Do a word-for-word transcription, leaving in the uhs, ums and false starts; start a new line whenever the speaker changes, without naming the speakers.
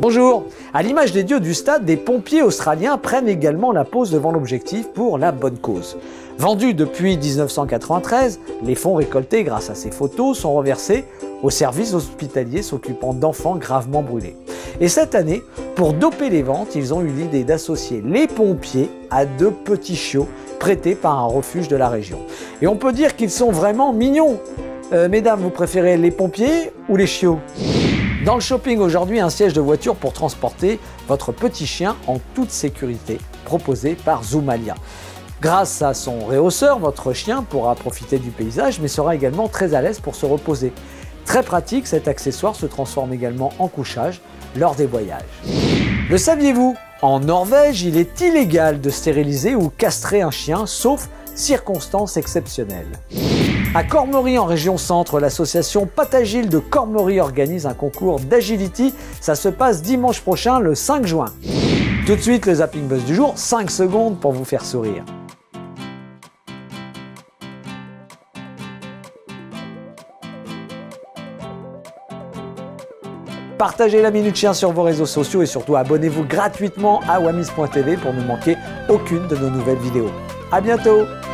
Bonjour! À l'image des dieux du stade, des pompiers australiens prennent également la pose devant l'objectif pour la bonne cause. Vendus depuis mille neuf cent quatre-vingt-treize, les fonds récoltés grâce à ces photos sont reversés aux services hospitaliers s'occupant d'enfants gravement brûlés. Et cette année, pour doper les ventes, ils ont eu l'idée d'associer les pompiers à deux petits chiots prêtés par un refuge de la région. Et on peut dire qu'ils sont vraiment mignons. Euh, mesdames, vous préférez les pompiers ou les chiots ? Dans le shopping aujourd'hui, un siège de voiture pour transporter votre petit chien en toute sécurité, proposé par Zoomalia. Grâce à son réhausseur, votre chien pourra profiter du paysage, mais sera également très à l'aise pour se reposer. Très pratique, cet accessoire se transforme également en couchage lors des voyages. Le saviez-vous? En Norvège, il est illégal de stériliser ou castrer un chien, sauf circonstances exceptionnelles. À Cormery, en région centre, l'association Patagile de Cormery organise un concours d'agility. Ça se passe dimanche prochain, le cinq juin. Tout de suite, le Zapping Buzz du jour, cinq secondes pour vous faire sourire. Partagez la Minute Chien sur vos réseaux sociaux et surtout abonnez-vous gratuitement à wamis point t v pour ne manquer aucune de nos nouvelles vidéos. À bientôt!